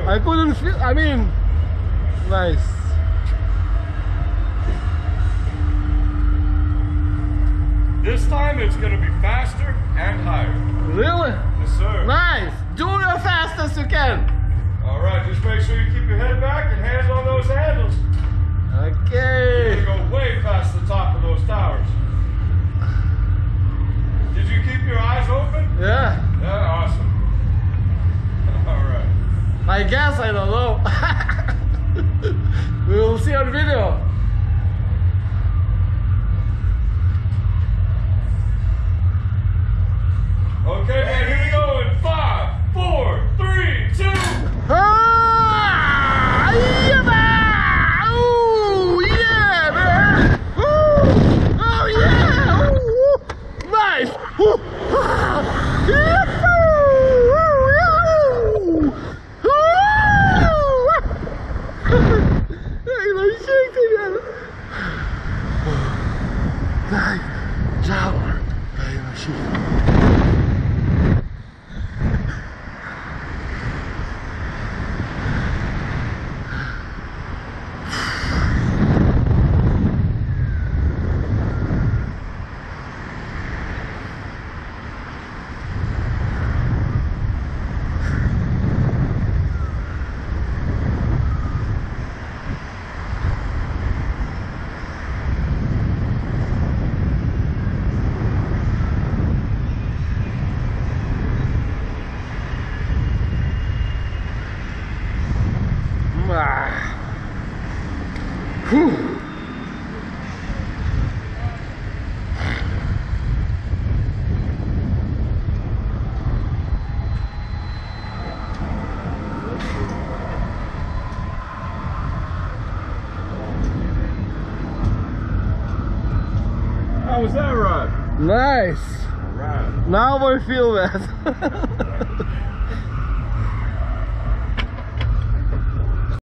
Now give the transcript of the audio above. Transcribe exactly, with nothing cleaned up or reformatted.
I couldn't feel, I mean, nice. This time it's gonna be faster and higher. Really? Yes, sir. Nice. Do your fastest you can. All right, just make sure you keep your head back and hands on those handles. Okay. You're gonna go way past the top of those towers. Did you keep your eyes open? Yeah. Yeah, awesome. All right. I guess, I don't know. We will see on video. Okay, man, here we go in five, four, three, two. Ah, yeah, man. Ooh, yeah, man. Ooh, oh, yeah. Ooh, nice. Ooh, ah, yeah. Dai, ciao, dai una scia. Whew. How was that ride? Nice. All right. Now I feel that.